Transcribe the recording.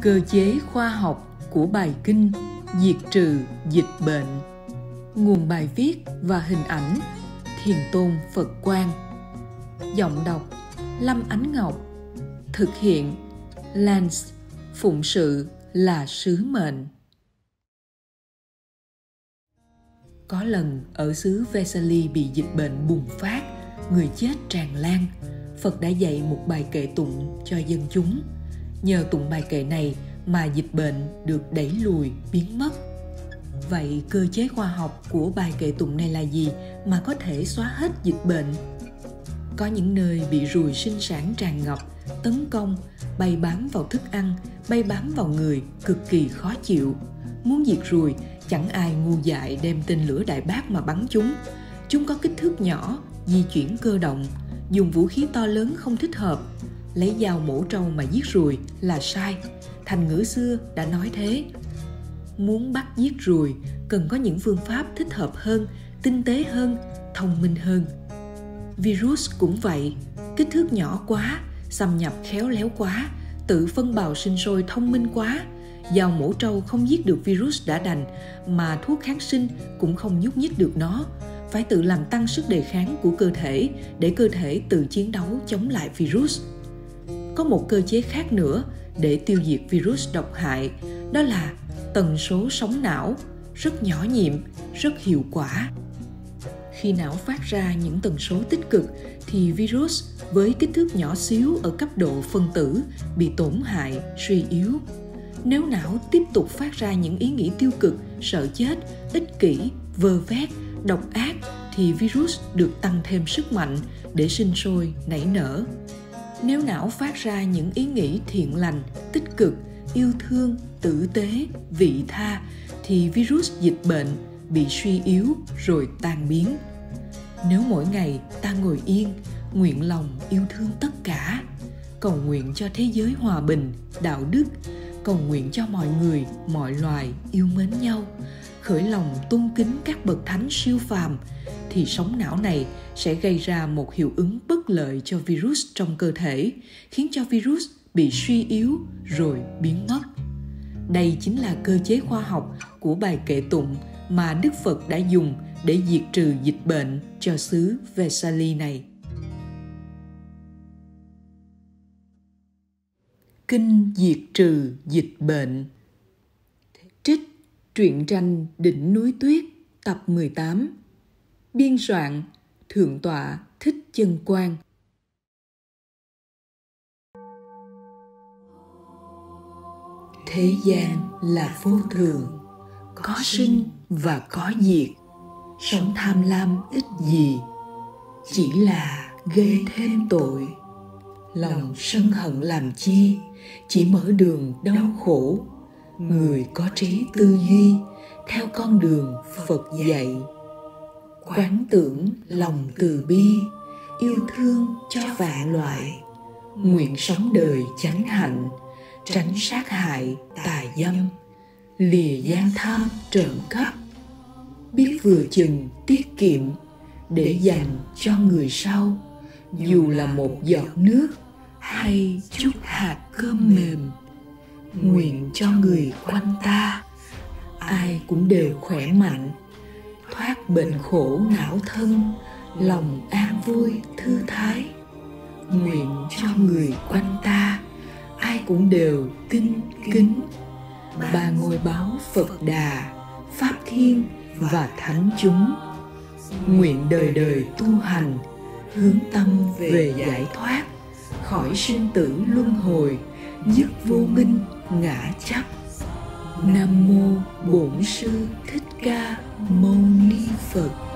Cơ chế khoa học của bài kinh diệt trừ dịch bệnh. Nguồn bài viết và hình ảnh Thiền Tôn Phật Quang. Giọng đọc Lâm Ánh Ngọc. Thực hiện Lance. Phụng sự là sứ mệnh. Có lần ở xứ Vesali bị dịch bệnh bùng phát, người chết tràn lan. Phật đã dạy một bài kệ tụng cho dân chúng. Nhờ tụng bài kệ này mà dịch bệnh được đẩy lùi, biến mất. Vậy cơ chế khoa học của bài kệ tụng này là gì mà có thể xóa hết dịch bệnh? Có những nơi bị ruồi sinh sản tràn ngập, tấn công, bay bám vào thức ăn, bay bám vào người, cực kỳ khó chịu. Muốn diệt ruồi, chẳng ai ngu dại đem tên lửa đại bác mà bắn chúng. Chúng có kích thước nhỏ, di chuyển cơ động, dùng vũ khí to lớn không thích hợp. Lấy dao mổ trâu mà giết ruồi là sai. Thành ngữ xưa đã nói thế. Muốn bắt giết ruồi, cần có những phương pháp thích hợp hơn, tinh tế hơn, thông minh hơn. Virus cũng vậy, kích thước nhỏ quá, xâm nhập khéo léo quá, tự phân bào sinh sôi thông minh quá. Dao mổ trâu không giết được virus đã đành, mà thuốc kháng sinh cũng không nhúc nhích được nó. Phải tự làm tăng sức đề kháng của cơ thể để cơ thể tự chiến đấu chống lại virus. Có một cơ chế khác nữa để tiêu diệt virus độc hại, đó là tần số sóng não, rất nhỏ nhiệm, rất hiệu quả. Khi não phát ra những tần số tích cực thì virus với kích thước nhỏ xíu ở cấp độ phân tử bị tổn hại, suy yếu. Nếu não tiếp tục phát ra những ý nghĩ tiêu cực, sợ chết, ích kỷ, vơ vét, độc ác thì virus được tăng thêm sức mạnh để sinh sôi, nảy nở. Nếu não phát ra những ý nghĩ thiện lành, tích cực, yêu thương, tử tế, vị tha thì virus dịch bệnh bị suy yếu rồi tan biến. Nếu mỗi ngày ta ngồi yên, nguyện lòng yêu thương tất cả, cầu nguyện cho thế giới hòa bình, đạo đức, cầu nguyện cho mọi người, mọi loài yêu mến nhau, khởi lòng tôn kính các bậc thánh siêu phàm, thì sóng não này sẽ gây ra một hiệu ứng bất lợi cho virus trong cơ thể, khiến cho virus bị suy yếu rồi biến mất. Đây chính là cơ chế khoa học của bài kệ tụng mà Đức Phật đã dùng để diệt trừ dịch bệnh cho xứ Vesali này. Kinh diệt trừ dịch bệnh. Trích truyện tranh Đỉnh núi tuyết tập 18. Biên soạn Thượng tọa Thích Chân Quang. Thế gian là vô thường, có sinh và có diệt. Sống tham lam ích gì, chỉ là gây thêm tội. Lòng sân hận làm chi, chỉ mở đường đau khổ. Người có trí tư duy, theo con đường Phật dạy. Quán tưởng lòng từ bi, yêu thương cho vạn loại. Nguyện sống đời chánh hạnh, tránh sát hại tà dâm. Lìa gian tham trộm cắp, biết vừa chừng tiết kiệm để dành cho người sau. Dù là một giọt nước hay chút hạt cơm mềm. Nguyện cho người quanh ta ai cũng đều khỏe mạnh, thoát bệnh khổ não thân, lòng an vui thư thái. Nguyện cho người quanh ta ai cũng đều tinh kính ba ngôi báu Phật Đà, Pháp Thiên và Thánh chúng. Nguyện đời đời tu hành, hướng tâm về giải thoát, khỏi sinh tử luân hồi, dứt vô minh ngã chấp. Nam mô Bổn Sư Thích Ca Mâu Ni Phật.